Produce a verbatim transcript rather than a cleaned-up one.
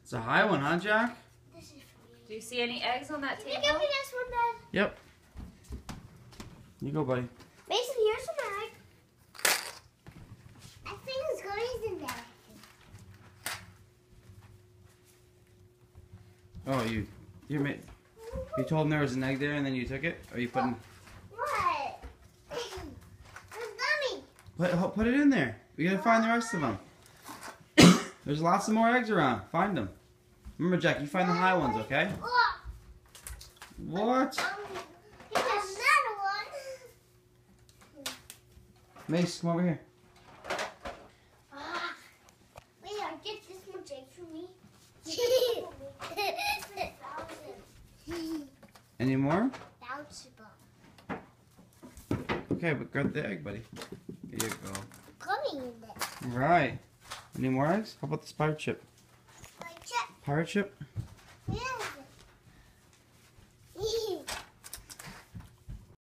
It's a high one, huh, Jack? This is for me. Do you see any eggs on that Can you table? give me this one, Dad? Yep. You go, buddy. Mason, here's some egg. I think it's going in there. Oh, you, you made. You told him there was an egg there, and then you took it, or you put in. What? It's gummy. Put, put it in there. We gotta find the rest of them. There's lots of more eggs around. Find them. Remember, Jack, you find the high ones, okay? Oh, What? um, here's another one. Mace, come over here. Ah, wait, I get this much egg for me. Any more? Bounceable. Okay, but grab the egg, buddy. Here you go. Gummy in there. Right. Any more eggs? How about this pirate ship? Like chip. Pirate ship? Yeah.